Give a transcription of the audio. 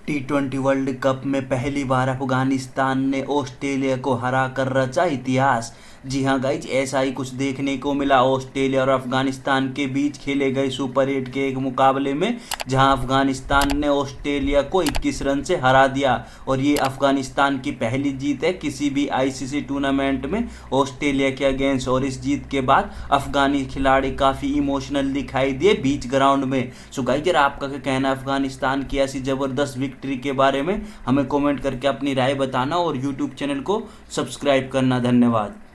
टी20 world cup में पहली बार अफगानिस्तान ने ऑस्ट्रेलिया को हराकर रचा इतिहास। जी हां गाइज, ऐसा ही कुछ देखने को मिला ऑस्ट्रेलिया और अफगानिस्तान के बीच खेले गए सुपर 8 के एक मुकाबले में, जहां अफगानिस्तान ने ऑस्ट्रेलिया को 21 रन से हरा दिया। और ये अफगानिस्तान की पहली जीत है किसी भी आईसीसी टूर्नामेंट में ऑस्ट्रेलिया के अगेंस्ट। और इस जीत के बाद अफगानी खिलाड़ी काफ़ी इमोशनल दिखाई दिए बीच ग्राउंड में। सो गाइज, आपका क्या कहना है अफगानिस्तान की ऐसी ज़बरदस्त विक्ट्री के बारे में? हमें कमेंट करके अपनी राय बताना और यूट्यूब चैनल को सब्सक्राइब करना। धन्यवाद।